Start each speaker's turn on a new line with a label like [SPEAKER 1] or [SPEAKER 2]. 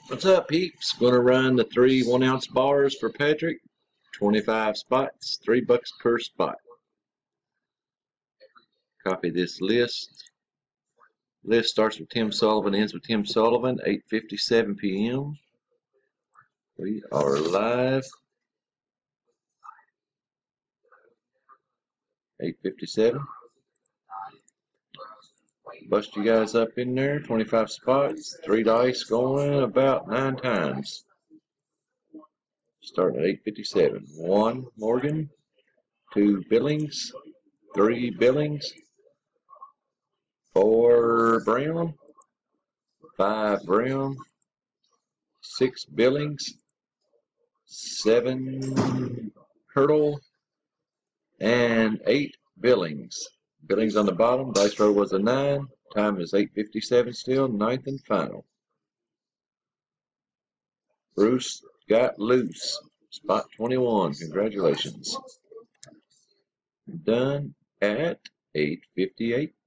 [SPEAKER 1] What's up, peeps? Gonna run the 3 1-ounce bars for Patrick. 25 spots, $3 per spot. Copy this list. List starts with Tim Sullivan, ends with Tim Sullivan, 8:57 p.m. We are live. 8:57. Bust you guys up in there. 25 spots, 3 dice going about 9 times. Starting at 8:57. 1 Morgan, 2 Billings, 3 Billings, 4 Brown, 5 Brown, 6 Billings, 7 Hurdle, and 8 Billings. Billings on the bottom. Dice roll was a 9. Time is 8:57 still. 9th and final. Bruce got loose. Spot 21. Congratulations. Done at 8:58.